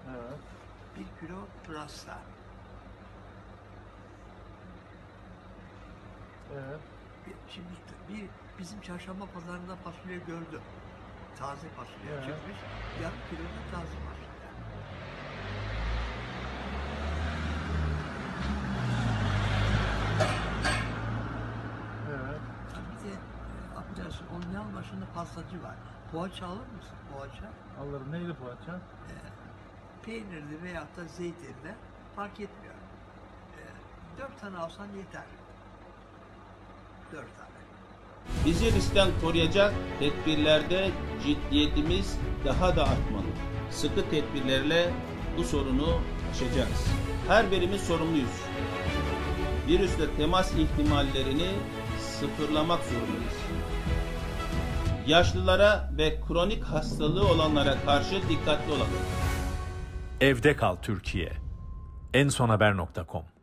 Evet. 1 kilo pırasa. Evet. Şimdi bizim çarşamba pazarında fasulye gördüm. Taze fasulye Evet. çıkmış. Yarım kilo da taze fasulye. Evet. Bir de affedersin, onun yan başında pastacı var. Poğaça alır mısın? Poğaça. Alırım. Neydi poğaça? Peynirli veyahut da zeytinli fark etmiyor. 4 tane alsan yeter. 4 tane. Bizi riskten koruyacak tedbirlerde ciddiyetimiz daha da artmalı. Sıkı tedbirlerle bu sorunu aşacağız. Her birimiz sorumluyuz. Virüsle temas ihtimallerini sıfırlamak zorundayız. Yaşlılara ve kronik hastalığı olanlara karşı dikkatli olalım. Evde Kal Türkiye. ensonhaber.com